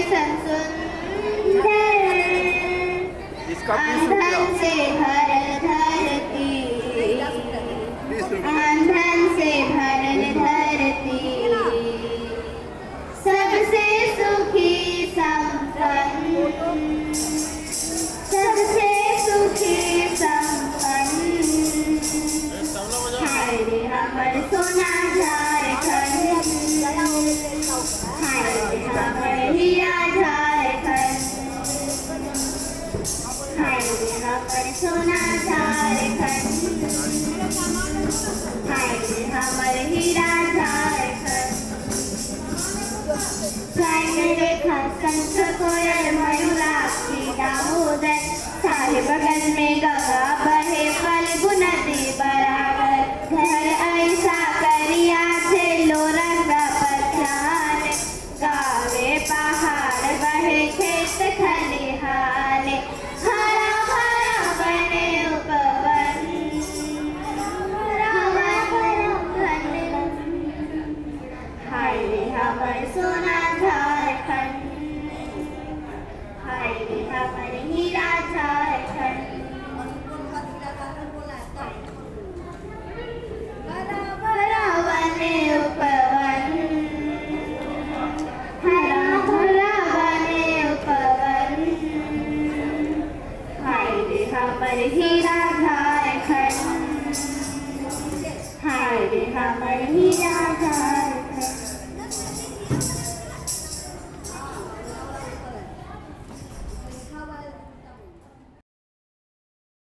सन सुंदर, आंधन से भर धरती, आंधन से भर धरती, सबसे सुखी संपन्न, सबसे सुखी संपन्न। हाय रे हमर सोना झारखंड, हाय रे हमर हीरा झारखंड, हाय रे हमर सोना झारखंड, हाय रे हमर हीरा झारखंड। रेखा कंठ कोयल मयूराक्षी दामोदर, साहे बगल में गंगा बहे फल्गु नदी बराबर। घर ऐसा करिया झेलो रंग पहचान, गावे पहाड़ बहे खेत खलिहान, हरा भरा बने उपवन, हरा भरा बने। हाय रे हमर सोना झारखंड, हाय रे हमर हीरा झारखंड। हरा भरा बने उपवन, हरा भरा बने उपवन, हाय रे हमर हीरा झारखंड, हाय रे हमर हीरा